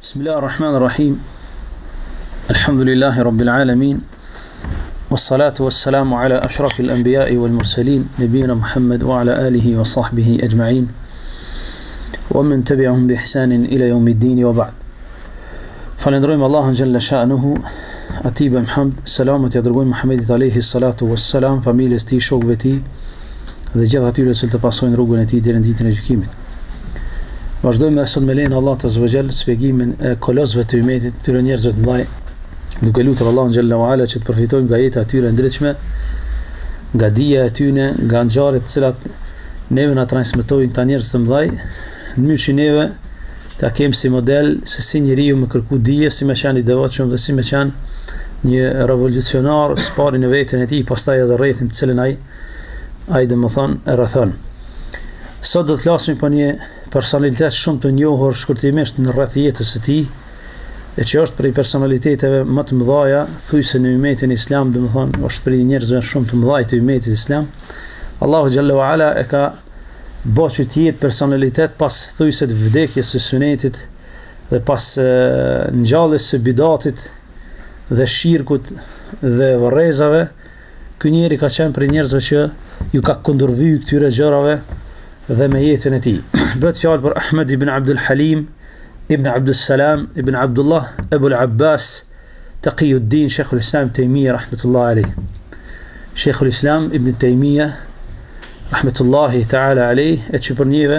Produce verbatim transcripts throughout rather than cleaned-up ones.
Bismillahirrahmanirrahim. Alhamdulillahi rabbil alamin. Wassalatu wassalamu ala ashrafil anbiya'i wal mursalin, nabiyina Muhammad wa ala alihi wa sahbihi ajma'in. Wa man tabi'ahum bi ihsanin ila yawmiddin wa ba'd. Falendrojmë Allahun xhalla sha'nuhu, atij bëjmë hamd, selamet ja dërgojmë Muhammedit alayhi salatu wassalam, familjes tij, shokëve tij dhe gjithë atyre që të pasojnë rrugën e tij deri në ditën e gjykimit. Vazhdojmë sot me lenin Allah Azza wa Jall shpjegimin e kolosëve të umetit, tyre njerëzve të mëdhaj, duke lutur Allahun xhalla wa ala që të përfitojmë nga jeta e tyre ndritshme, nga dija e tyre, nga ngjarjet të cilat neve na transmetojnë këta njerëz të mëdhaj, në mënyrë që neve ta kemi si model se si njeriu më kërku dije, si më qenë i devotshëm dhe si më qenë një revolucionar spari në veten e tij, pastaj edhe rrethin të cilën ai ai domethën e rrethon. Sot do të flasim për një personalitet shumë të njohur shkurtimisht në rreth jetës së tij, e që është prej personaliteteve më të mëdha thujse në umetin islam, domethënë është prej njerëzve shumë të mëdhaj të umetit islam. Allahu xhalla wa ala e ka bërë që të jetë personalitet pas thujse të vdekjes së sunetit dhe pas ngjalljes së bidatit dhe shirkut dhe varrezave. Ky njeri ka qenë prej njerëzve që ju ka kundërvyer këtyre gjërave dhe me jetën e tij. Bëhet fjalë për Ahmed ibn Abdul Halim ibn Abdul Salam ibn Abdullah Abu al-Abbas Taqiyuddin Sheikhul Islam Taymiyah rahmetullahi alayh. Sheikhul Islam ibn Taymiyah rahmetullahi ta'ala alayh, e që për njëve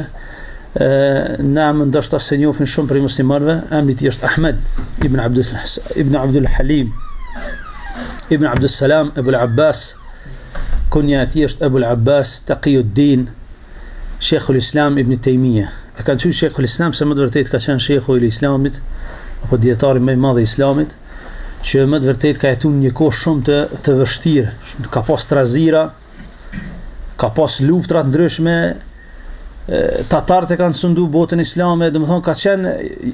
na më ndoshta se njohin shumë për muslimanëve, emri i tij është Ahmed ibn Abdul ibn Abdul Halim ibn Abdul Salam Abu al-Abbas, kunja e tij është Abu al-Abbas Taqiyuddin Sheikhul Islam ibn Taymiyah. E kanë thënë Sheikhul Islam se më të vërtet ka qenë Sheikhu i Islamit, apo dietari më i madh i Islamit, që më të vërtet ka jetuar një kohë shumë të të vështirë, ka pas trazira, ka pas luftra të ndryshme, tatarët e kanë sundu botën islame, domethënë ka qenë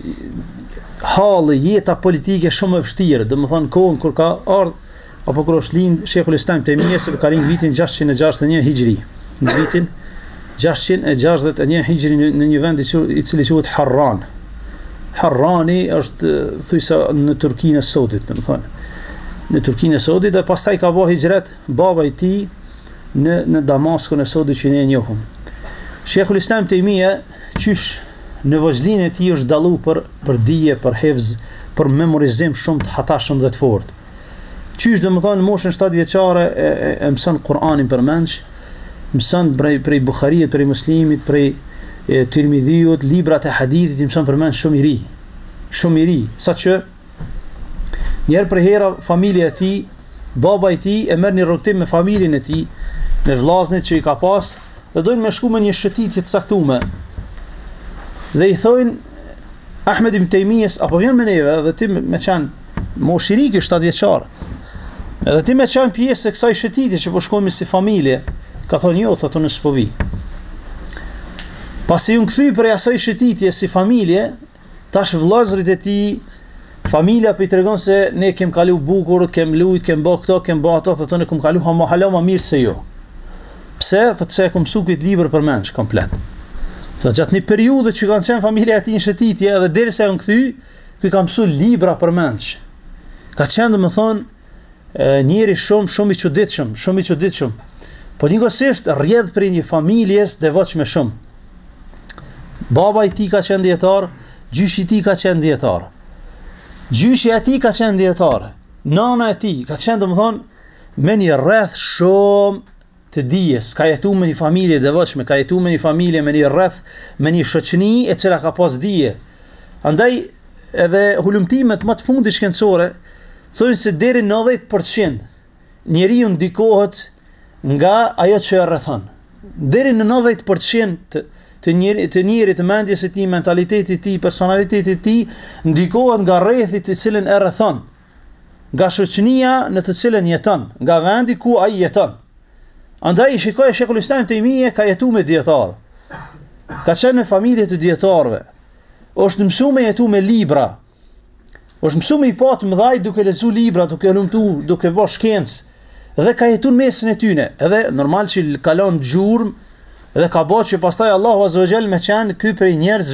halli, jeta politike shumë e vështirë, domethënë kohën kur ka ardhur apo kur është lind Sheikhul Islam Taymiyah, se ka lind vitin gjashtëqind e gjashtëdhjetë e një hijri, në vitin gjashtëqind e gjashtëdhjetë e një hijri në një vend i cili quhet Harran. Harrani është thujsa në Turqinë e Saudit, domethënë në Turqinë e Saudit, dhe pastaj ka bëu hijret baba i tij në në Damaskun e Saudit që ne e njohim. Sheikhul Islam Taymiyah qysh në vozhlinë e tij është dallu për për dije, për hifz, për memorizim shumë të hatashëm dhe të fortë. Qysh domethënë në moshën shtatë vjeçare e, e, e mëson Kur'anin përmendsh, mëson prej prej Buhariut, prej Muslimit, prej Tirmidhiut, librat e hadithit i mëson përmend shumë i ri. Shumë i ri, saqë njëherë për hera familja e tij, baba i tij e merr një rrugtim me familjen e tij, me vllazërit që i ka pas, dhe dojnë me shku me një shëtitje të caktuar. Dhe i thojnë Ahmed ibn Taymiyah, apo vjen me neve dhe ti me qenë moshë i ri, shtatë vjeçar. Edhe ti me qenë pjesë e kësaj shëtitje që po shkojmë si familje. Ka thonë jo, thotë unë s'po vi. Pasi unë kthy për asaj shëtitje si familje, tash vëllezërit e tij, familja po i tregon se ne kem kalu bukur, kem lujt, kem bë këto, kem bë ato, thotë unë kem kalu ha hala më mirë se jo. Pse? Thotë se kum mësu këtë libër përmendsh komplet. Sa gjatë një periudhë që kanë qenë familja e tij në shëtitje, edhe derisa unë kthy, ky ka mësu libra përmendsh. Ka qenë domethënë njëri shumë shumë i çuditshëm, shumë i çuditshëm. Po njëkohësisht rrjedh prej një familjes devotshme shumë. Baba i tij ka qenë dietar, gjyshi i tij ka qenë dietar. Gjyshi i tij ka qenë dietar. Nana e tij ka qenë domethënë me një rreth shumë të dijes, ka jetuar me një familje devotshme, ka jetuar me një familje, me një rreth, me një shoqëni e cila ka pas dije. Andaj edhe hulumtimet më të fundit shkencore thonë se deri në nëntëdhjetë përqind njeriu ndikohet nga ajo që e rrethon. Deri në nëntëdhjetë përqind të të njëri të njëri të mendjes së tij, mentalitetit të tij, personalitetit të tij ndikohet nga rrethi i cilin e rrethon, nga shoqënia në të cilën jeton, nga vendi ku ai jeton. Andaj shikoj Sheikhul Islam Taymiyah ka jetuar me dietar. Ka qenë në familje të dietarëve. Është mësuar me jetu me libra. Është mësuar me i pa të mëdhaj duke lexuar libra, duke lumtuar, duke bërë shkencë. Dhe ka jetuar mesin e tyne. Edhe normal që kalon gjurmë, dhe ka bërë që pastaj Allahu Azza wa Jall me qenë ky prej njerëzve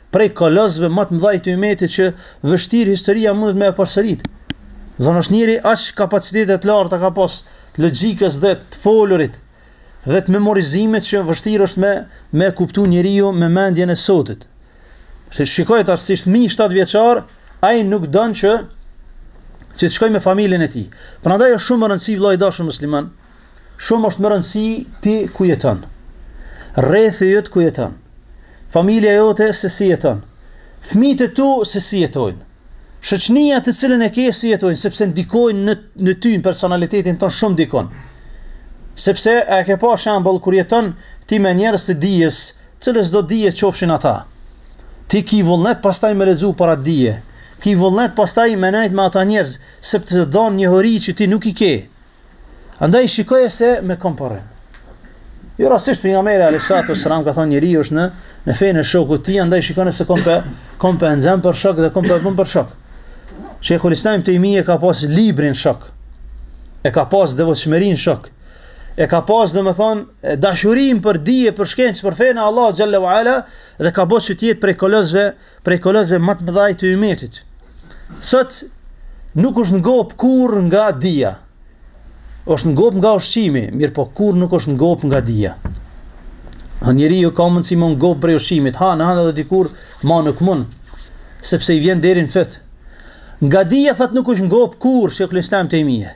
prej kolozve më të mëdhaj të umetit që vështirë historia mundet me e përsërit. Zonë është njëri aq kapacitetet larta ka pas të logjikës dhe të folurit dhe të memorizimit që vështirë është me me kuptu njeriu me mendjen e sotit. Se shikoj të artisht mi shtatë vjeçar, ai nuk don që që të shkoj me familjen e tij. Prandaj është shumë e rëndësishme vëllai dashur musliman, shumë është më rëndësi ti ku jeton. Rrethi jot ku jeton. Familja jote se si jeton. Fëmijët e tu se si jetojnë. Shoqënia të cilën e ke si jetojnë, sepse ndikojnë në në ty, në personalitetin ton shumë ndikon. Sepse e ke pa shembull kur jeton ti me njerëz të dijes, cilës do dije qofshin ata. Ti ki vullnet pastaj me lezu para dije. Ki vullnet pastaj me nejt me ata njerëz, sepse të dhonë një hori që ti nuk i ke. Andaj shikoje se me komparim. Jo rastisht pejgamberi alayhis salam ka thonë njeriu është në në fenë e shokut të tij, andaj shikoni se kom pe kom pe nxem për shok dhe kom pe bën për shok. Sheikhul Islam Taymije ka pas librin shok. E ka pas devotshmërinë shok. E ka pas domethënë dashurinë për dije, për shkencë, për fenë Allah xhalla wa ala dhe ka bërë që të jetë prej kolozëve, prej kolozëve më të mëdhaj të umetit. Sot nuk është ngop kur nga dija. Është ngop nga ushqimi, mirë po kur nuk është ngop nga dija. A njeriu ka mundësi më ngop prej ushqimit, ha në hanë edhe dikur, ma nuk mund, sepse i vjen deri në fyt. Nga dija thot nuk është ngop kur, Sheikhul Islam Taymije.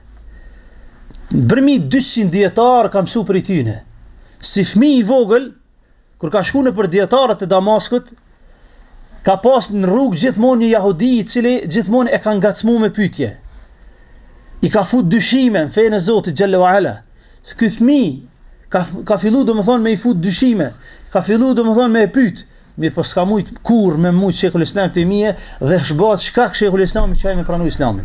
Bërmi dyqind dietar ka mësu për i tyne. Si fëmijë i vogël, kur ka shku në për dietarët e Damaskut, ka pas në rrugë gjithmonë një jahudi i cili gjithmonë e ka ngacmu me pyetje. I ka fut dyshime në fejnë e Zotit Gjelle wa Ala. Ky fëmijë ka, ka fillu do më thonë me i fut dyshime, ka fillu do më thonë me e pyt, mirë po s'ka mujt kur me mujt Sheikhul Islam Taymije dhe shbat shkak Sheikhul Islam që ai me pranu Islamin.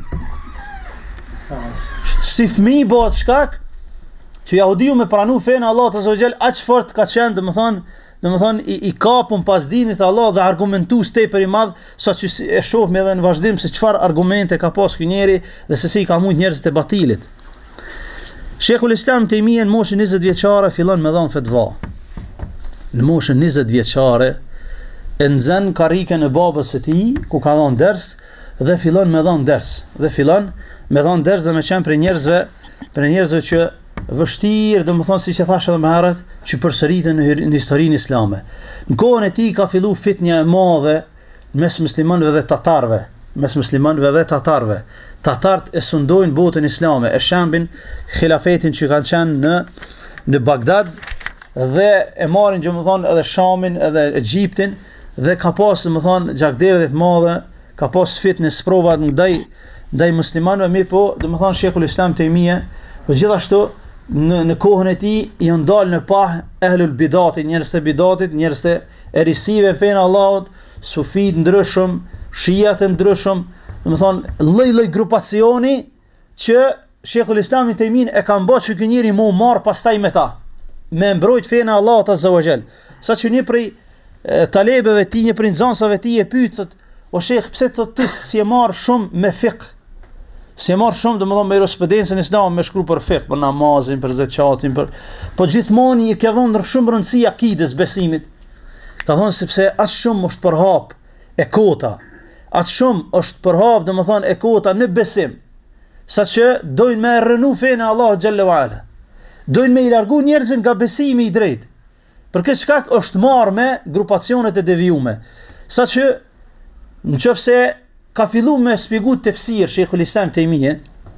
Si fëmijë bëhet shkak që jahudiu me pranu fejnë Allah të zogjel aq fort ka qenë do më thonë do më thonë i, i kapun pas dinit Allah dhe argumentu stepër i madh, sa që e shohme edhe në vazhdim se çfarë argumente ka pas ky njeri dhe se si ka mujt njerëzit e batilit. Sheikhul Islam Taymije në moshën njëzet vjeçare fillon me dhënë fetva. Në moshën njëzet vjeçare e nxen karrikën e babës së tij ku ka dhënë ders dhe fillon me dhënë ders dhe fillon me dhënë ders dhe me qenë për njerëzve për njerëzve që vështirë, do më thonë si që thashë edhe më herët, që përsëritën në, në historinë islame. Në kohën e tij ka fillu fitnja e madhe mes muslimanëve dhe tatarëve, mes muslimanëve dhe tatarëve. Tatarët e sundojnë botën islame, e shembin khilafetin që kanë qenë në në Bagdad dhe e marrin, do më thonë, edhe Shamin, edhe Egjiptin dhe ka pas, do më thonë, gjakderdhje të mëdha, ka pas fitnë sprova ndaj ndaj muslimanëve, mirë po, do më thonë Sheikhul Islam Taymije, po gjithashtu në në kohën e tij janë dalë në pah ehlul bidatit, njerëz të bidatit, njerëz të erisive në fenë Allahut, sufit ndryshëm, shijat të ndryshëm, do të thonë lloj-lloj grupacioni që Sheikhul Islam Taymije e ka bërë që ky njeri më u marr pastaj me ta, me mbrojt fenë Allahut azza wa jall. Saçi një prej talebeve të tij, një prej nxënësave të tij e pyet, o shejх, pse të ti si e marr shumë me fiqh? Se marr shumë domethënë me jurisprudencën islam, me shkru për fiqh, për namazin, për zakatin, për po gjithmonë i ka dhënë shumë rëndësi akides, besimit. Ka thonë sepse as shumë është përhap e kota. As shumë është përhap domethënë e kota në besim. Saqë dojnë me rënu fenë Allah xhalla wa ala. Dojnë me i largu njerëzit nga besimi i drejtë. Për këtë shkak është marrë me grupacionet e devijume. Saqë nëse ka fillu me shpjegu tefsir Sheikhul Islam Taymije,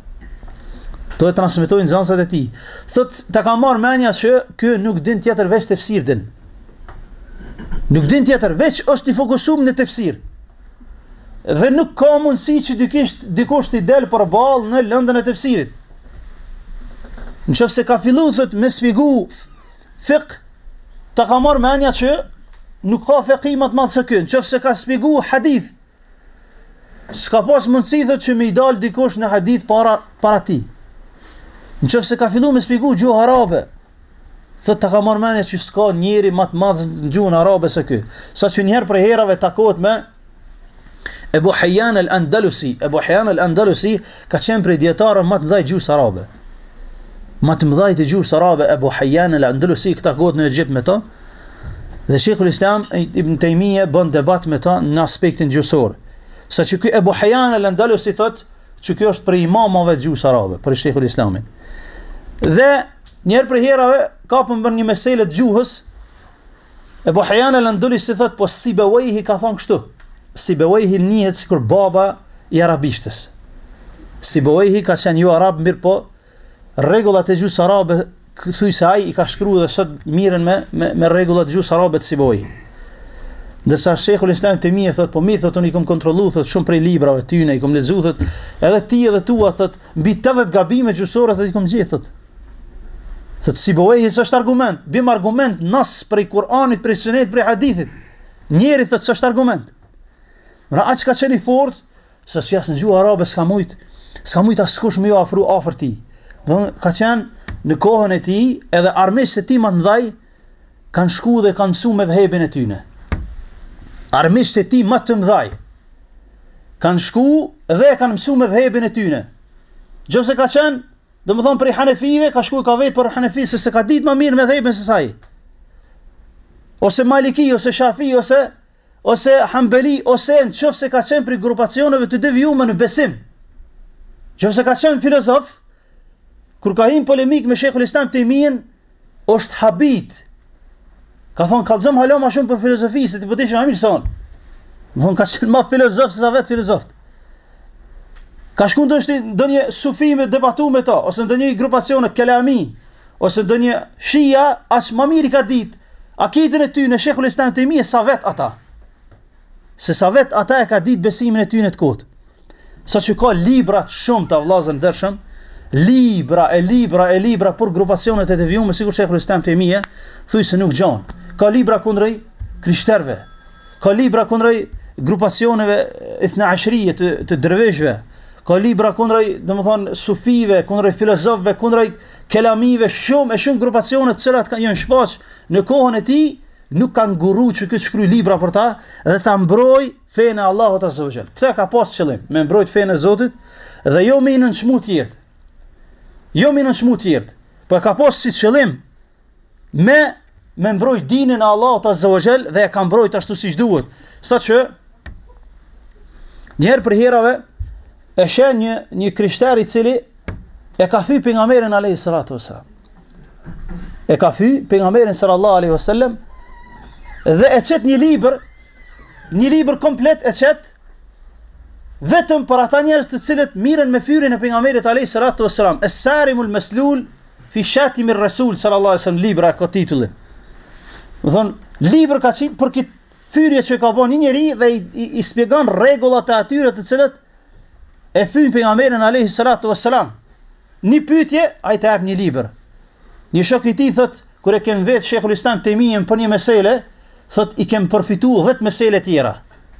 do e transmetojnë nxënësat e tij. Thot ta ka marrë mendja që ky nuk din tjetër veç tefsir din. Nuk din tjetër veç është i fokusuar në tefsir. Dhe nuk ka mundësi që dikush dikush të del përballë në lëndën e tefsirit. Nëse ka fillu thot me shpjegu fiqh, ta ka marrë mendja që nuk ka fiqh më të madh se ky. Nëse ka shpjegu hadith, s'ka pas mundësi thot që me i dal dikush në hadith para para ti. Nëse ka fillu me shpjegu gjuhë arabe, thot ta ka marrë mendja që s'ka njeri më të madh në gjuhën arabe se ky. Saqë një herë për herave takohet me Ebu Hayyan al-Andalusi. Ebu Hayyan al-Andalusi ka qenë prej dietarëve më të mëdhej gjuhës arabe. Më të mëdhej të gjuhës arabe Ebu Hayyan al-Andalusi, këta kohët në Egjipt me ta. Dhe Sheikhul Islam Ibn Taymija bën debat me ta në aspektin gjuhësor. Sa që ky Ebu Hayyan al-Andalusi thot që kjo është për imamave të gjuhës arabe, për Sheikhul Islamin. Dhe njerë për herave kapën për një meselë të gjuhës, Ebu Hayyan al-Andalusi thot, po Sibawayhi ka thonë kështu. Sibawayhi njihet sikur baba i arabishtës. Sibawayhi ka qenë jo arab, mirë po rregullat e gjuhës arabe thuj se ai i ka shkruar dhe sot miren me me, me rregullat e gjuhës arabe të Sibawayhi. Ndërsa Sheikhul Islam Taymija thot, po mirë, thot, unë i kam kontrollu, thot, shumë prej librave tyne, i kam lexu, thot, edhe ti edhe tua, thot, mbi tetëdhjetë gabime gjuhësore, thot, i kam gjetë, thot. Thot, Sibawayhi s'është argument, bim argument nas prej Kur'anit, prej Sunetit, prej hadithit. Njeri thot s'është argument. Ra aq ka qenë i fortë, se s'jas në gjuhë arabe s'ka mujt, s'ka mujt askush më jo afru afër ti. Do ka qenë në kohën e tij, edhe armiqtë e tij më të mëdhaj kanë shku dhe kanë mësuar medhhebin e tyne. Armiqtë e tij më të mëdhaj kanë shku dhe kanë mësuar medhhebin e tyne. Nëse ka qenë, domethënë për Hanefive, ka shku ka vetë për Hanefi, se se ka ditë më mirë medhhebin se sa ai. Ose Maliki, ose Shafi, ose ose Hanbali, ose nëse ka qenë për grupacioneve të devijuara në besim. Nëse ka qenë filozof, kur ka hyrë polemik me Sheikhul Islam Taymija, është habit. Ka thonë, kallëzëm hala ma shumë për filozofi, se ti po dish më mirë son. Më thonë, ka qenë ma filozof se sa vetë filozoft. Ka shku ndo një sufi me debatu me ta, ose ndo një grupacione kelami, ose ndo një shia, as ma mirë i ka dit, akidin e ty në Sheikhul Islam Taymija sa vetë ata. Se sa vetë ata e ka dit besimin e ty në të kotë. Sa që ka libra të shumë të vllazën dërshëm, libra e libra e libra për grupacionet e devijuara, sikur Sheikhul Islam Taymija thuj se nuk gjanë. Ka libra kundrej krishterëve, ka libra kundrej grupacioneve ithna ashrije të, të derveshëve, ka libra kundrej, domethënë, sufive, kundrej filozofëve, kundrej kelamive, shumë e shumë grupacione të cilat kanë janë shfaq në kohën e tij, nuk kanë ngurru që këtë shkruaj libra për ta dhe ta mbroj fenë e Allahut azza wa jall. Këtë ka pas qëllim, me mbrojt fenë e Zotit dhe jo me nënçmu të tjerë. Jo me nënçmu të tjerë, por ka pas si qëllim me me mbrojt dinin e Allahut azza wa jall dhe e ka mbrojt ashtu siç duhet. Saqë një herë për herave e shen një një krishter i cili e ka fy pejgamberin alayhi salatu wasalam. E ka fy pejgamberin sallallahu alaihi wasallam dhe e qet një libër, një libër komplet e qet vetëm për ata njerëz të cilët miren me fyrin e pejgamberit alayhi salatu wasalam. Es-Sarimul Maslul fi Shatimir Rasul sallallahu alaihi wasallam, libra ka titullin. Do thon, libër ka qenë për këtë fyrje që ka bën një njeri dhe i, i, i shpjegon rregullat e atyre të cilët e fyn pejgamberin alayhi salatu wasalam. Një pyetje, ai të jap një libër. Një shok i tij thot, kur e kem vetë Sheikhul Islam Taymija për një mesele, thot i kem përfituar dhjetë mesele tjera.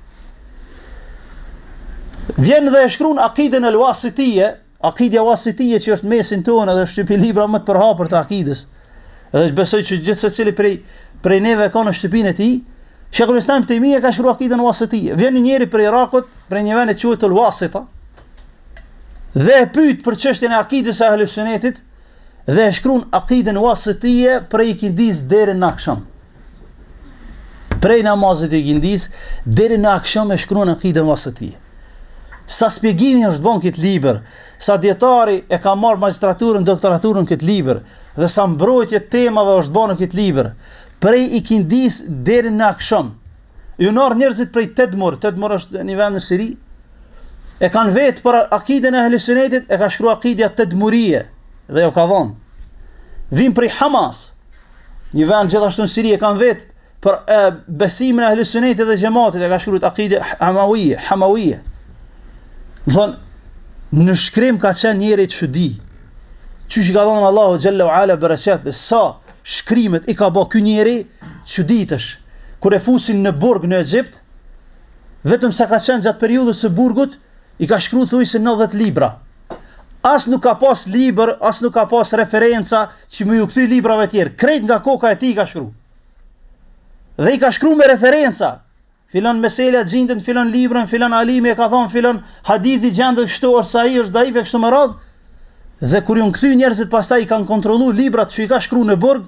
Vjen dhe e shkruan Aqiden al-Wasitiyya, Aqidja Wasitiyya që është mesin tonë dhe është një libra më të përhapur të akidës. Dhe besoj që gjithë secili prej prej neve ka në shtëpinë e tij. Sheikhul Islam Taymija ka shkruar Aqiden Wasitiyya. Vjen një njeri prej Irakut, prej një vendi quhet al-Wasita, dhe e pyet për çështjen e akidës së Ahlus Sunnetit dhe e shkruan Aqiden Wasitiyya prej ikindis deri në akşam. Prej namazit e ikindis deri në akşam e shkruan Aqiden Wasitiyya. Sa shpjegimi është bën këtë libër, sa dietari e ka marrë magjistraturën, doktoraturën këtë libër, dhe sa mbrojtje temave është bën në këtë libër, prej ikindis deri në akşam. Ju nor njerëzit prej Tedmur, Tedmur është një vend në Siri, e kanë vetë për akiden e Ahlus Sunnetit, e ka shkruar Aqidja Tedmurije dhe jo ka dhënë. Vin prej Hamas, një vend gjithashtu në Siri, e kanë vetë për e, besimin e Ahlus Sunnetit dhe xhamatit, e ka shkruar Aqidja Hamawiyye, Hamawiyye. Më thonë, në shkrim ka qenë njeri të çudi. Çu që ka dhënë Allahu xhalla wa ala bereqet, dhe sa shkrimet i ka bë ky njeri çuditësh. Kur e fusin në burg në Egjipt, vetëm sa ka qenë gjatë periudhës së burgut, i ka shkruar thuaj se nëntëdhjetë libra. As nuk ka pas libër, as nuk ka pas referenca që më ju kthy librave të tjerë. Krejt nga koka e tij ka shkruar. Dhe i ka shkruar me referenca. Filan mesela gjindën, filan librën, filan alimi e ka thonë, filan hadithi gjendën kështu është sa i është daife kështu më radhë. Dhe kur ju në këthy njerëzit pastaj i kanë kontrolu librat që i ka shkru në burg,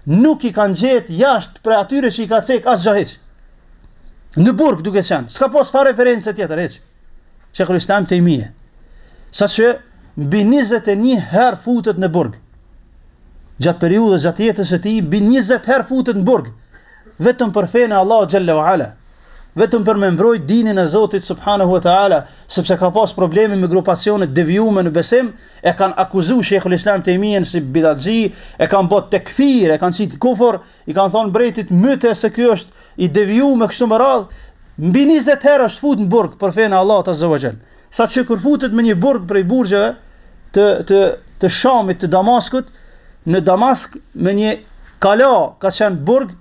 nuk i kanë gjetë jashtë për atyre që i ka cek as gjahiq. Në burg duke qenë, s'ka pas fa referencë tjetër hiç. Sheikhul Islam Taymije. Saqë mbi njëzet e një herë futet në burg. Gjatë periudhës gjatë jetës së tij mbi njëzet herë futet në burg. Vetëm për fenë Allah xhalla wa ala. Vetëm për me mbrojt dinin e Zotit subhanahu wa taala, sepse ka pas probleme me grupacione devijume në besim, e kanë akuzuar Sheikhul Islam Taymijen si bidatxhi, e kanë bërë tekfir, e kanë qitë kufër, i kanë thonë mbretit myte se ky është i devijuar me kështu me radhë, mbi njëzet herë është fut në burg për fenë Allah azza wa jall. Saqë kur futet me një burg prej burgjeve të të të Shamit, të Damaskut, në Damask me një kala ka qenë burg.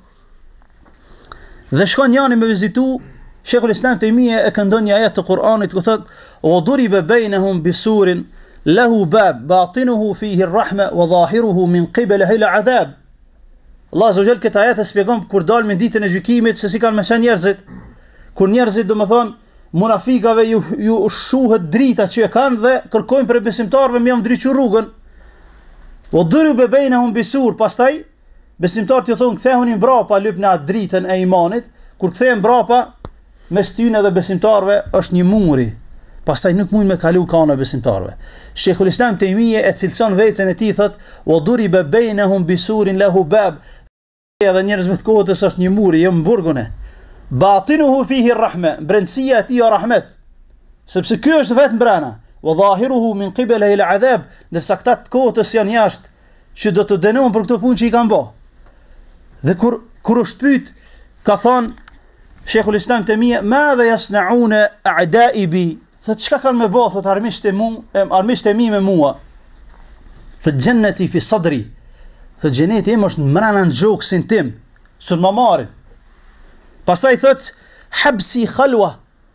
Dhe shkon njani me vizitu, Sheikhul Islam Taymije e këndon një ajet të Kur'anit ku thot: "Wa duriba bainahum bisurin lahu bab batinuhu fihi ar-rahma wa zahiruhu min qiblihi al-'adab." Allah azza wa jall këtë ajet e shpjegon kur dalën me ditën e gjykimit se si kanë më qenë njerëzit. Kur njerëzit domethën munafikave ju ju shuhet drita që e kanë dhe kërkojnë për besimtarëve më jam ndriçu rrugën. Wa duriba bainahum bisur, pastaj besimtarët ju thonë kthehuni mbrapa lyp në atë dritën e imanit, kur kthehen mbrapa mes tyne dhe besimtarëve është një muri. Pastaj nuk mund me kalu kana besimtarëve. Sheikhul Islam Taymije e cilson veten e tij thot: "Wa duriba bainahum bisurin lahu bab." Edhe njerëzve të kohës është një muri, jo burgun e. Batinuhu fihi ar-rahma, brendësia e tij o rahmet. Sepse ky është vetëm brenda. Wa zahiruhu min qiblihi al-'adab, ndërsa këta të kohës janë jashtë që do të dënohen për këto punë që i kanë bërë. Dhe kur kur është pyet, ka thënë Sheikhul Islam Taymije: "Madha yasna'una a'da'i bi?" Thot çka kanë me bë, thot armiqtë e mu, armiqtë e mi me mua. Thot jannati fi sadri. Thot xheneti im është mbrana në gjoksin tim, sul më marrin. Pastaj thot habsi khalwa.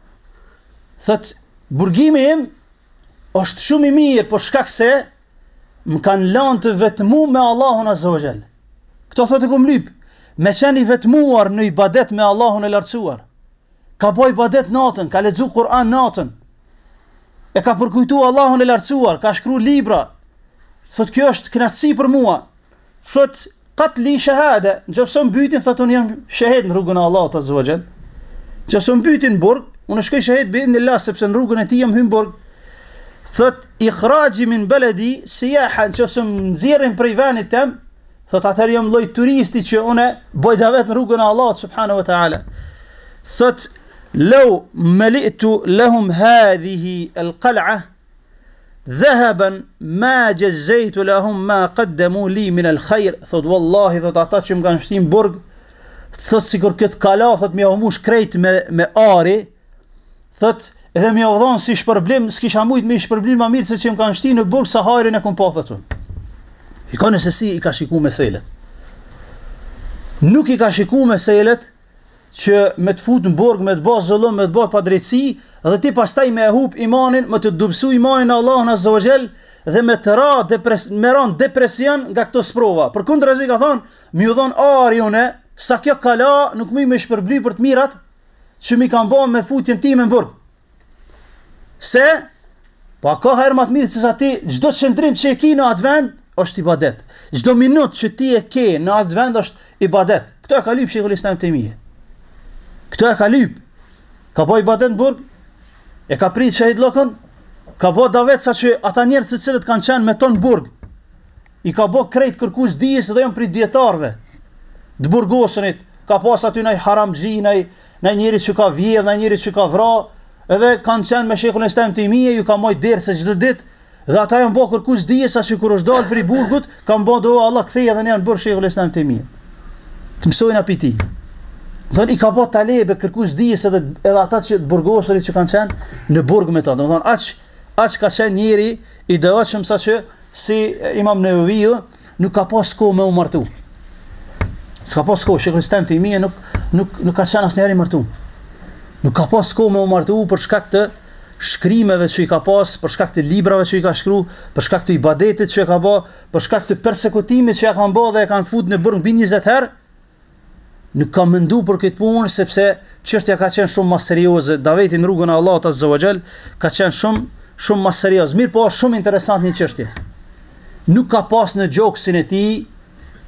Thot burgimi im është shumë i mirë për shkak se më kanë lënë të vetmu me Allahun azza wa jall. Këto thotë kum lyp, me qenë i vetmuar në ibadet me Allahun e lartësuar. Ka bëj ibadet natën, ka lexu Kur'an natën. E ka përkujtu Allahun e lartësuar, ka shkruar libra. Thotë kjo është kënaqësi për mua. Thotë qatli shahada, nëse mbytin thotë unë jam shahid në rrugën e Allahut azza wa jall. Nëse mbytin në burg, unë shkoj shahid bi idhnillah sepse në rrugën e tij jam hyn burg. Thot ikhraji min baladi siyaha, nëse më nxjerrin prej vendit tim, thot atëherë jam lloj turisti që unë bëj davet në rrugën e Allahut subhanahu wa taala. Thot law mali'tu lahum hadhihi al-qal'a dhahaban ma jazzaytu lahum ma qaddamu li min al-khair. Thot wallahi thot ata që më kanë shtin burg, thot sikur këtë kala thot më humush krejt me me ari, thot edhe më udhon si shpërblim, s'kisha mujt me shpërblim më mirë se që më kanë shtin në burg sa hajrin e kum pa thot. I ka nëse si i ka shiku meselet. Nuk i ka shiku meselet që me të fut në burg, me të bë zullum, me të bë padrejtësi, dhe ti pastaj me e hub imanin, me të dubsu imanin Allahun azza wa jall dhe me të ra depres, me ran depresion nga këto sprova. Përkundrazi ka thonë, më u dhon ari unë, sa kjo kala nuk më me shpërbly për të mirat që mi kanë bën me futjen time në burg. Se pa ka herë më të mirë se sa ti çdo çndrim që e ke në atë vend është ibadet. Çdo minutë që ti e ke në atë vend është ibadet. Këto e ka lyp Sheikhul Islam Taymije. Këto e ka lyp. Ka bëj ibadet në burg, e ka prit shahid lokën, ka bë davet sa që ata njerëz të cilët kanë qenë me ton burg, i ka bë krejt kërkues dijes dhe janë prit dietarëve. Të burgosënit, ka pas aty ndaj haramxhi, ndaj ndaj njerit që ka vjedh, ndaj njerit që ka vrarë, edhe kanë qenë me Sheikhul Islam Taymije, ju ka moj derse çdo ditë. Dhe ata janë bë kërkues dijes sa që kur është dalë për i burgut, kanë bë do Allah kthej edhe ne janë burg Sheikhul Islam Taymije. Të mësojnë api ti. Domthon i ka bë talebe kërkues dijes edhe edhe ata që burgosërit që kanë qenë në burg me ta. Domthon aq aq ka qenë njëri i devotshëm sa që si Imam Nevaviu nuk ka pas kohë me u martu. S'ka pas kohë, Sheikhul Islam Taymije nuk nuk nuk ka qenë asnjëherë i martu. Nuk ka pas kohë me u martu për shkak të shkrimeve që i ka pas, për shkak të librave që i ka shkruar, për shkak të ibadetit që e ka bë, për shkak të persekutimit që ja kanë bë dhe e kanë fut në burg mbi njëzet herë, nuk ka mendu për këtë punë sepse çështja ka qenë shumë më serioze. Daveti në rrugën e Allahut azza wa jall ka qenë shumë shumë më serioz. Mirë, po është shumë interesant një çështje. Nuk ka pas në gjoksin e tij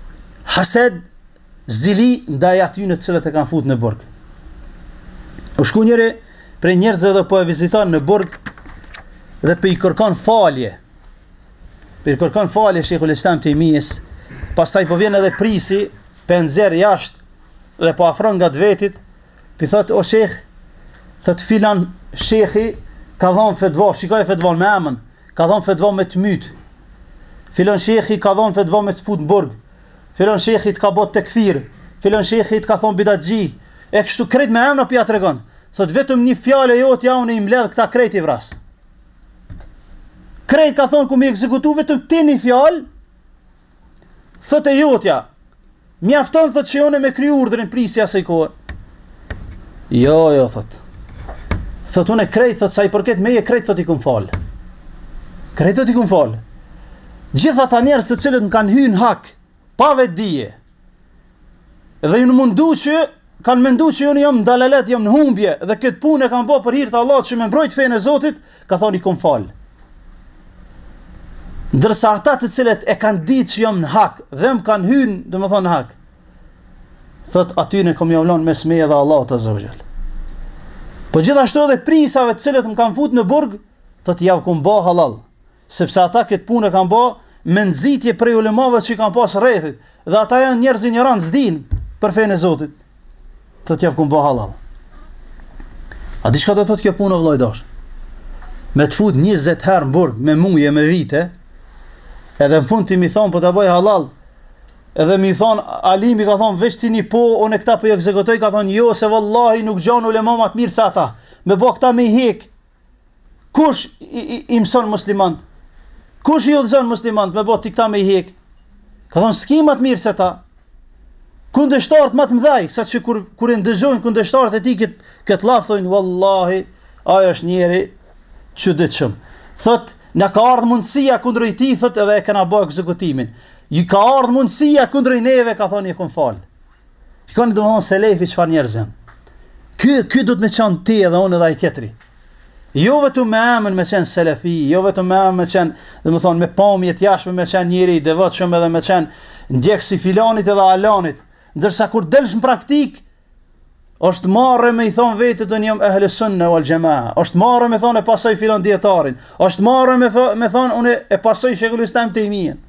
hased, zili ndaj atyre të cilët e kanë fut në burg. U shku njëri prej njerëzve dhe po e viziton në burg dhe për i kërkon falje. Për i kërkon falje Sheikhul Islam Tejmijës, pastaj po vjen edhe prisi, për nxjerr jashtë dhe po afron nga të vetit, për thot, o shekh, thot filan shekhi ka dhon fetva, shikoj fetvon me emën, ka dhon fetva me të myt. Filan shekhi ka dhon fetva me të fut në burg. Filan shekhi të ka bot tekfir. Filan shekhi të ka thon bidatxhi. E kështu krejt me emën apo ja tregon. Thot vetëm një fjalë jot ja unë i mbledh këta krejt i vras. Krejt ka thon ku më ekzekutu vetëm ti një fjalë. Thot e jotja. Mjafton thot që unë me kriju urdhrin prisja asaj kohe. Jo, jo thot. Thot unë krejt thot sa i përket meje krejt thot i kum fal. Krejt thot i kum fal. Gjitha ata njerëz të cilët më kanë hyrë hak pa vetdije. Dhe ju në mundu që kanë mendu që unë jam dalalet, jam në humbje dhe këtë punë e kanë bë për hir të Allahut që më mbrojt fenë e Zotit, ka thonë i kum fal. Ndërsa ata të cilët e kanë ditë që jam në hak dhe më kanë hyrë, domethënë në hak, thot aty ne kom javlon mes meje dhe Allahut azza wa jall. Po gjithashtu edhe prisave të cilët më kanë fut në burg, thot ja kum bë halal, sepse ata këtë punë e kanë bë me nxitje prej ulemave që i kanë pas rrethit, dhe ata janë njerëz ignorancë zdin për fenë e Zotit. Thot ja kum bë halal. A di çka do thot kjo punë vëllai dash? Me të fut njëzet herë në burg me muje me vite, edhe në fund ti mi thon po ta bëj halal. Edhe mi thon alimi ka thon veç ti një po, unë këta po i ekzekutoj, ka thon jo se vallahi nuk gjan ulema më të mirë se ata. Me bë këta me hek. Kush i, i, i mëson muslimant? Kush i udhëzon muslimant me bë ti këta me hek? Ka thon s'ki më të mirë se ta. Kundërshtarët më të mëdhaj, saqë kur kur e ndëgjojnë kundërshtarët e tij kët kët llaf thonë wallahi, ai është njëri çuditshëm. Thot, na ka ardhur mundësia kundër i tij, thot edhe e kena bë ekzekutimin. Ju ka ardhur mundësia kundër neve, ka thonë i kum fal. Shikoni domthon se lefi çfarë njerëz janë. Ky ky do të më çon ti edhe unë edhe ai tjetri. Jo vetëm me emën me qenë selefi, jo vetëm me emën me qenë, domethënë me pamje të jashtme me qenë njëri i devotshëm edhe me qenë ndjekës i filanit edhe alanit. Ndërsa kur delsh në praktik, është marrë me i thonë vetë të njëm ehle sunne wal jamaa, është marrë me thonë e pasoj filan dietarin, është marrë me, me thonë unë e pasoj Sheikhul Islam Tejmijën.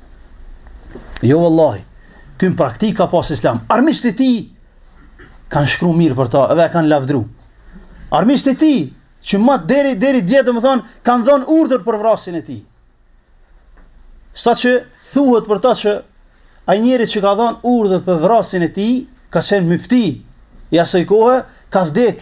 Jo vallahi, kën praktik ka pas islam. Armisht e ti kanë shkru mirë për ta edhe kanë lavdru. Armisht e ti që matë deri, deri djetë më thonë kanë dhonë urdhër për vrasin e ti. Sa që thuhet për ta që ai njeri që ka dhënë urdhër për vrasin e tij ka qenë mufti i asaj kohe, ka vdek.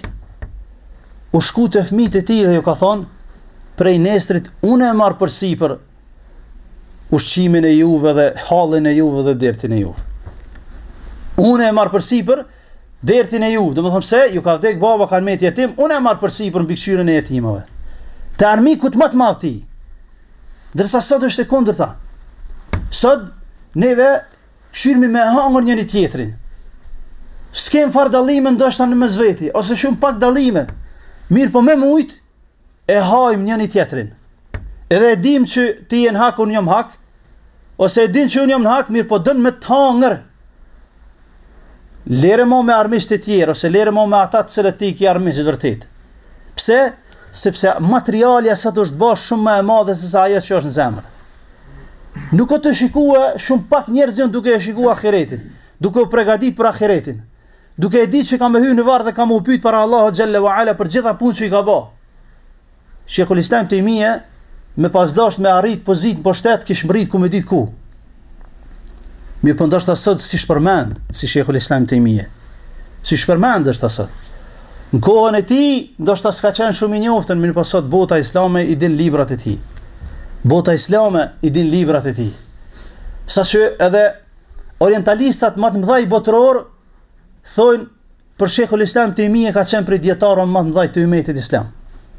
U shku te fëmijët e tij dhe ju ka thonë prej nestrit unë e marr përsipër ushqimin e juve dhe hallin e juve dhe dertin e juve. Unë e marr përsipër dertin e juve, domethënë pse ju ka vdek baba kanë me jetim, unë e marr përsipër mbikëqyrjen e jetimave. Te armikut më të madh ti. Ndërsa sot është e kundërta. Sot neve këshirmi me hangër njëri tjetrin. S'kem far dallime ndoshta në mes veti, ose shumë pak dallime. Mirë po me mujt e hajmë njëri tjetrin. Edhe e dim që ti je në hak, unë jam hak, ose e din që unë jam në hak, mirë po dën me të hangër. Lere mo me armisht e tjerë, ose lere mo me ata të cilët ti ki armisht vërtet. Pse? Sepse materialja sa të është bashkë shumë më e madhe se sa ajo që është në zemër. Nuk o të shikua shumë pak njerëz janë duke e shikua ahiretin, duke u përgatit për ahiretin, duke e ditë që ka me hy në varë dhe ka me u pyet para Allahut xhalla wa ala për gjitha punë që i ka bë. Sheikhul Islam Tejmija me pas dasht me arrit pozitë po shtet kish mbrit ku me ditë ku. Mirë po ndoshta sot si shpërmend si Sheikhul Islam Tejmija. Si shpërmend është sot. Në kohën e tij ndoshta s'ka qenë shumë i njoftën, mirë po sot bota islame i din librat e tij. Bota islame i din librat e tij. Saqë edhe orientalistat më të mëdhaj botëror thonë për Sheikhul Islam Tejmija ka qenë prej dietarëve më të mëdhaj të umetit islam.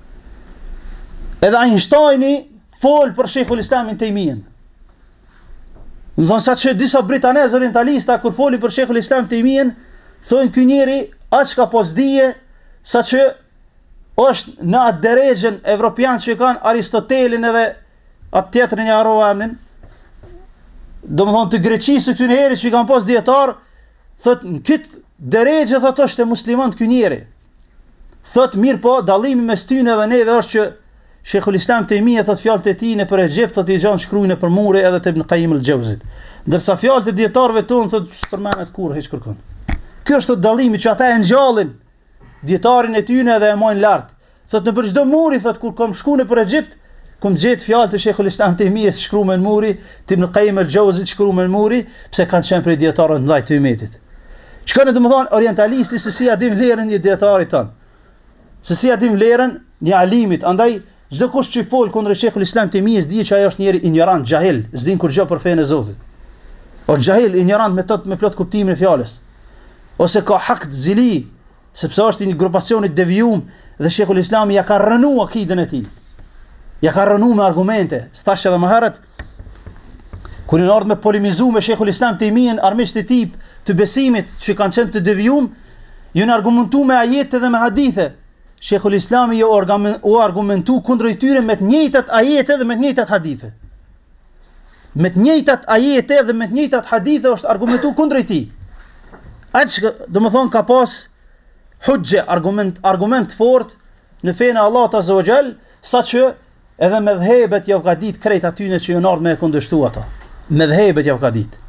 Edhe Einsteini fol për Sheikhul Islam Tejmijen. Më thonë saqë disa britanez orientalista kur folin për Sheikhul Islam Tejmijen, thonë ky njeri aq ka pas dije saqë është në atë derejën evropian që kanë Aristotelin edhe atë tjetërin e harrova emnin, domethënë të Greqisë këtyn herë që kanë pas dietar, thot në këtë drejtë thot është e musliman ky njeri. Thot mirë po, dallimi mes tyne dhe neve është që Sheikhul Islam Taymija thot fjalët e tij në për Egjipt thot i gjan shkruajnë për mure edhe te Ibn Qayyim al-Jawzit. Ndërsa fjalët e dietarëve tonë thot përmendet kur hiç kërkon. Ky është dallimi që ata e ngjallin dietarin e tyne dhe e mojnë lart. Thot në për çdo muri thot kur kam shkuar në për Egjipt, kam gjetë fjalët e Sheikhul Islam Taymija shkruar në muri, te Ibn Qayyim al-Jawzit shkruar në muri, pse kanë qenë për dietarët ndaj të umetit. Çka ne do të thonë orientalisti se si a dim vlerën e dietarit ton. Se si a dim vlerën një alimit, andaj çdo kush që fol kundër Sheikhul Islam Taymija di që ajo është njëri ignorant, xahil, s'din kur gjë për fenë e Zotit. O xahil, ignorant me tot me plot kuptimin e fjalës. Ose ka hakt zili, sepse është një grupacion i devijuar dhe Sheikhul Islam ja ka rënë akiden e tij. Ja ka rënë me argumente. S'tash edhe më herët kur në ardhmë polemizuar me Sheikhul Islam Taymija armiqtë e tij të besimit që kanë qenë të devijuar, ju në argumentu me ajete dhe me hadithe. Sheikhul Islami ju u argumentu kundër tyre me të njëjtat ajete dhe me të njëjtat hadithe. Me të njëjtat ajete dhe me të njëjtat hadithe është argumentu kundër tij. Atë do të thonë ka pas hujje, argument argument fort në fenë Allahut Azza wa Jall, saqë edhe medhhebet javë ka ditë krejt atyne që ju ardhmë me kundërshtu ata. Medhhebet javë ka ditë.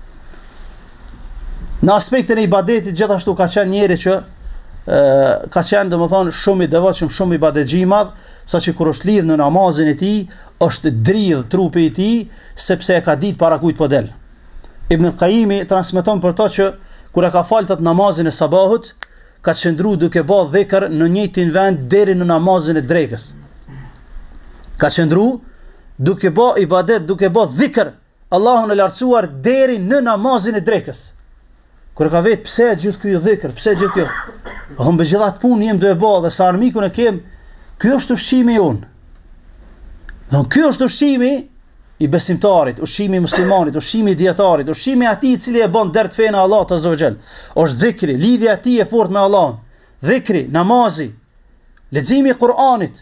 Në aspektin e ibadetit gjithashtu ka qenë njëri që Uh, ka qenë domethënë shumë i devotshëm, shumë i ibadetxhi i madh, saqë kur është lidh në namazin e tij, është dridh trupi i tij, sepse e ka ditë para kujt po del. Ibn Qayyimi transmeton për to që kur e ka falë namazin e sabahut, ka qëndruar duke bë dhikr në njëjtin vend deri në namazin e drekës. Ka qëndruar duke bë ibadet, duke bë dhikr Allahun e lartësuar deri në namazin e drekës. Kur ka vetë pse gjithë ky dhikr, pse gjithë kjo? Hum be gjithat punë jem do e bë dhe sa armikun e kem, ky është ushqimi jon. Don ky është ushqimi i besimtarit, ushqimi i muslimanit, ushqimi i dietarit, ushqimi i atij i cili e bën dert fenë Allahut Azza wa Jall. Është dhikri, lidhja e tij e fortë me Allahun. Dhikri, namazi, leximi i Kur'anit,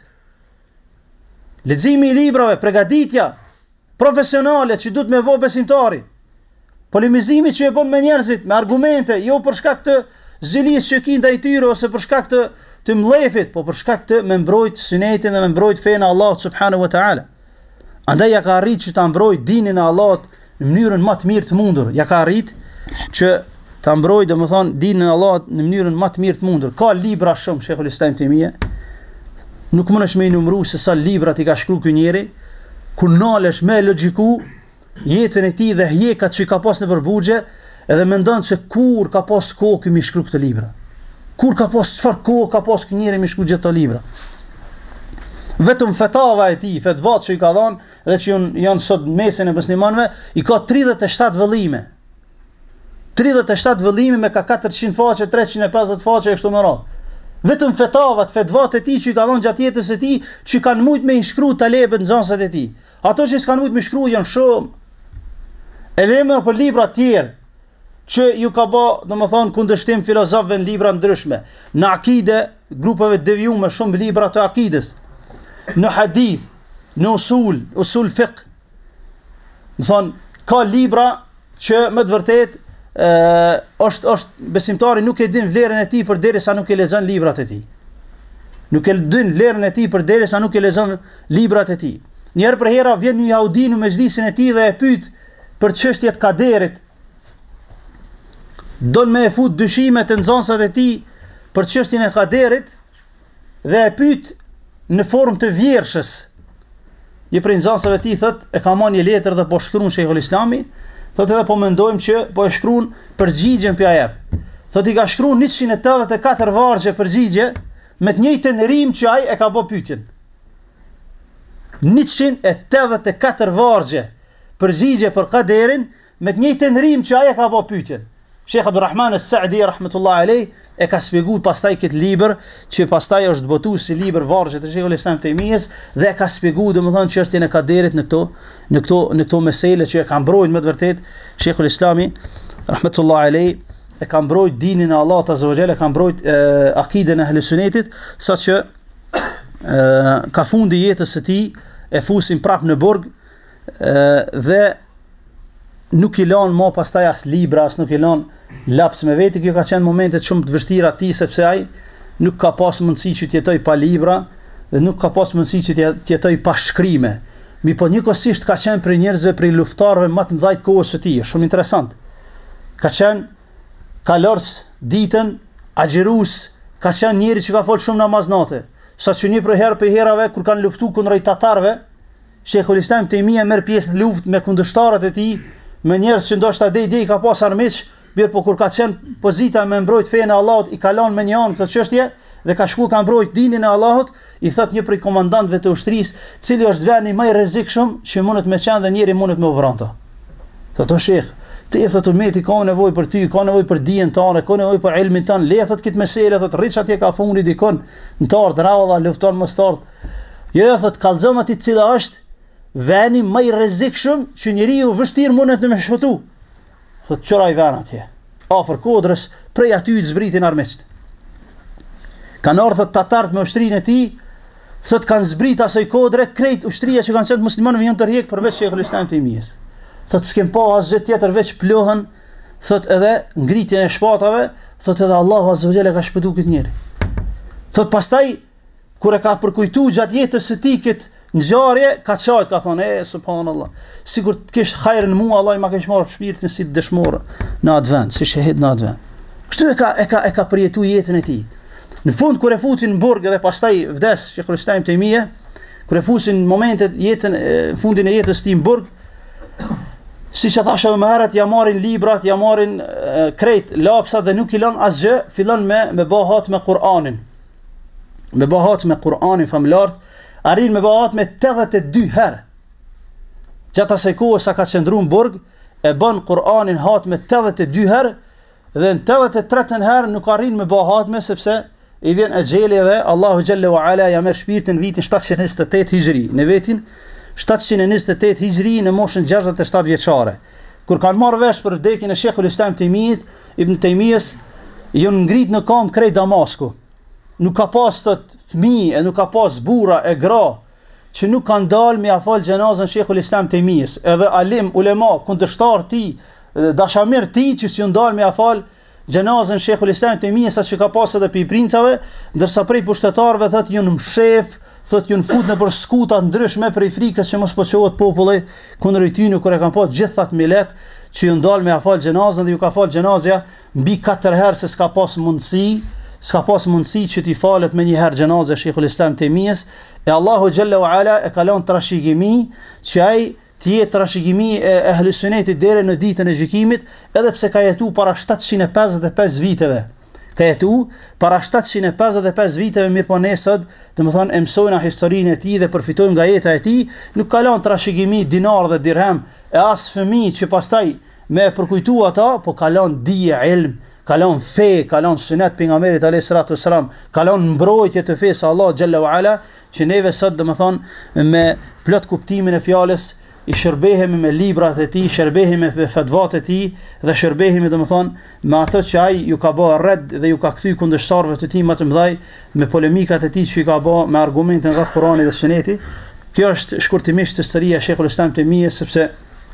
leximi i librave, përgatitja profesionale që duhet me bë besimtari. Polemizimi që e bën me njerëzit, me argumente, jo për shkak të zilis që ki ndaj tyre ose për shkak të, të mlefit, po për shkak të me mbrojt sunetin dhe me mbrojt fenë Allahut subhanahu wa ta'ala. Andaj ja ka arrit që ta mbrojt dinin e Allahut në mënyrën më të mirë të mundur. Ja ka arrit që ta mbrojt, domethënë, dinin e Allahut në mënyrën më të mirë të mundur. Ka libra shumë Sheikhul Islam Taymija. Nuk mundesh me i numëru se sa libra ti ka shkruar ky njeri, kur nalesh me logjiku jetën e tij dhe hjekat që ka pas në përbuxhe, edhe mendon se kur ka pas kohë ky mi shkruaj këtë libra. Kur ka pas çfarë kohë ka pas ky njeri mi shkruaj gjithë këto libra. Vetëm fetava e tij, fetvat që i ka dhënë dhe që janë, janë sot mesin e muslimanëve, i ka tridhjetë e shtatë vëllime. tridhjetë e shtatë vëllime me ka katërqind faqe, treqind e pesëdhjetë faqe e kështu me radhë. Vetëm fetavat, fetvat e tij që i ka dhënë gjatë jetës së tij, që kanë mujt me i shkruaj talebët nxënësat e tij. Ato që s'kan mujt me shkruaj janë shumë. E lemër për libra tjerë që ju ka bë, domethënë, kundërshtim filozofëve në libra ndryshme, në akide, grupeve devijuar shumë libra të akides, në hadith, në usul, usul fiqh. Do thonë, ka libra që më të vërtet ë është është besimtari nuk e din vlerën e tij përderisa nuk e lexon librat e tij. Nuk e din vlerën e tij përderisa nuk e lexon librat e tij. Një herë për hera vjen një jahudi në mezhlisin e tij dhe e pyet për çështjet kaderit. Don me e fut dyshimet e nxënësat e tij për çështjen e kaderit dhe e pyet në formë të vjershës. Një prej nxënësave të tij thot, e ka marrë një letër dhe po shkruan Sheikhul Islami, thot edhe po mendojmë që po e shkruan përgjigjen për ajep. Thot i ka shkruar njëqind e tetëdhjetë e katër vargje përgjigje me të njëjtën rim që ai e ka bë pyetjen. njëqind e tetëdhjetë e katër vargje përgjigje për kaderin me të njëjtën rim që ai e ka bë pyetjen. Sheikh Abdulrahman as-Sa'di rahmetullahi alayh e ka shpjeguar pastaj këtë libër që pastaj është botuar si libër vargje të Sheikhul Islam Taymijës dhe e ka shpjeguar domethënë çështjen e kaderit në këto në këto në këto mesele që e ka mbrojtur me të vërtet Sheikhul Islami rahmetullahi alayh e ka mbrojtur dinin e Allahut azza wa jalla, e ka mbrojtur akiden e Ahlus Sunnetit, saqë ka fundi jetës së tij e fusin prap në burg dhe nuk i lanë mo pastaj as libra, as nuk i lanë laps me veti. Kjo ka qenë momentet shumë të vështira ti, sepse ai nuk ka pas mundësi që t'jetoj pa libra dhe nuk ka pas mundësi që t'jetoj pa shkrime. Mi po njëkohësisht ka qenë për njerëzve, për luftarëve më të mëdhtë kohës së tij, shumë interesant. Ka qenë kalors ditën, agjirus, ka qenë njëri që ka folë shumë namaz natë. Sa që një për herë për herave kur kanë luftu kundër tatarëve, Sheikhul Islam Taymija merr pjesë në luftë me kundërshtarët e tij, me njerëz që ndoshta dej dej ka pas armiq, mirë po kur ka qenë pozita me mbrojt fenë e Allahut, i kalon me një anë këtë çështje dhe ka shku ka mbrojt dinin e Allahut, i thot një prej komandantëve të ushtrisë, cili është veni më i rrezikshëm që mundet me qenë dhe njëri mundet me uvranta. Thot o sheh, ti e thot umeti ka nevojë për ty, ka nevojë për dijen tënde, ka nevojë për ilmin tënd, le thot këtë meselë, thot rriç atje ka fundi dikon, në tard rradha lufton mos tard. Jo, thot kallzom aty cila është veni më i rrezikshëm që njeriu vështirë mundet të më shpëtu. Thot çoraj vën atje. Afër kodrës, prej aty të zbritin armiqt. Kanë ardhur tatarët me ushtrinë e tij, thot kanë zbrit asaj kodre krejt ushtria që kanë qenë muslimanëve janë tërheq përveç Sheikhul Islam Taymijës. Thot s'kem pa asgjë tjetër veç plohën, thot edhe ngritjen e shpatave, thot edhe Allahu Azza wa Jalla ka shpëtuar këtë njeri. Thot pastaj kur e ka përkujtuar gjatë jetës së tij këtë ngjarje, ka çajt, ka thonë e subhanallah. Sigur të kesh hajër në mua, Allah i ma kesh marrë shpirtin si dëshmor në atë vend, si shahid në atë vend. Kështu e ka e ka e ka përjetuar jetën e tij. Në fund kur e futin në burg dhe pastaj vdes Sheikhul Islam Taymija, kur e fusin momentet jetën në fundin e jetës tij në burg, si që thashë më herët, ja marrin librat, ja marrin e, krejt lapsat dhe nuk i lën asgjë, fillon me me bahat me Kur'anin. Me bahat me Kur'anin familart, arrin me bahat me tetëdhjetë e dy herë. Gjatë asaj kohë sa ka qëndruar në burg, e bën Kur'anin hat me tetëdhjetë e dy herë dhe në tetëdhjetë e tretën herë nuk arrin me bahat me, sepse i vjen ajeli dhe Allahu Jalla wa Ala ja merr shpirtin vitin shtatëqind e njëzet e tetë Hijri, në vitin shtatëqind e njëzet e tetë Hijri në moshën gjashtëdhjetë e shtatë vjeçare. Kur kanë marrë vesh për vdekjen e Sheikhul Islam Taymijit, Ibn Taymijës, janë ngrit në kam krejt Damasku. Nuk ka pas thot fëmijë, e nuk ka pas burra e gra që nuk kanë dalë me afal xhenazën Sheikhul Islam Taymijës. Edhe alim, ulema, kundërshtar ti, dashamir ti që s'ju ndal me afal xhenazën Sheikhul Islam Taymijës, sa që ka pas edhe pi princave, ndërsa prej pushtetarëve thot janë mshef, thot janë fut në për skuta ndryshme prej frikës që mos po çohet populli kundër tyre kur e kanë pas gjithat milet që ju ndal me afal xhenazën dhe ju ka fal xhenazja mbi katër herë se s'ka pas mundësi, s'ka pas mundësi që t'i falet me një herë xhenazë e Sheikhul Islam Taymijës, e Allahu Jalla wa Ala e ka lënë trashëgimi që ai të jetë trashëgimi e Ahlus Sunnetit deri në ditën e gjykimit, edhe pse ka jetuar para shtatëqind e pesëdhjetë e pesë viteve. Ka jetuar para shtatëqind e pesëdhjetë e pesë viteve, mirë po ne sot, domethënë e mësojna historinë e tij dhe përfitojmë nga jeta e tij, nuk ka lënë trashëgimi dinar dhe dirham, e as fëmijë që pastaj me përkujtu ata, po ka lënë dije, ilm, ka lënë fe, ka lënë sunet pejgamberit alayhis salatu wassalam, ka lënë mbrojtje të fesë Allah Jalla wa Ala, që neve sot domethënë me plot kuptimin e fjalës i shërbehemi me librat e tij, shërbehemi me fatvat e tij dhe shërbehemi domethënë me ato që ai ju ka bërë rred dhe ju ka kthy kundërshtarëve të tij më të mëdhaj me polemikat e tij që i ka bërë me argumente nga Kurani dhe Suneti. Kjo është shkurtimisht historia e Sheikhul Islam Taymijës, sepse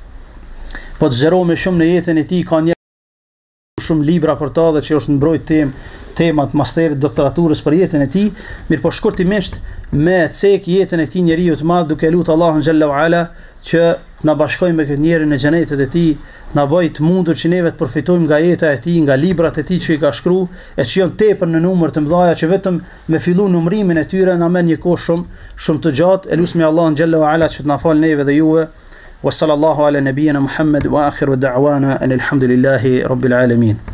po të zgjerohemi shumë në jetën e tij, ka një shumë libra për ta dhe që është mbrojt temë temat masterit doktoraturës për jetën e tij, mirë po shkurtimisht me cek jetën e këtij njeriu të madh, duke lutur Allahun Xhalla wa Ala që na bashkojmë me këtë njeri në xhenetet e tij, na bëj të mundur që neve të përfitojmë nga jeta e tij, nga librat e tij që i ka shkruar, e që janë tepër në numër të mëdha, që vetëm me fillu numrimin e tyre na merr një kohë shumë shumë të gjatë. Elusmi Allahun Xhalla wa Ala që të na fal neve dhe juve. Wa sallallahu ala nabiyyina Muhammad wa akhiru da'wana alhamdulillahi rabbil alamin.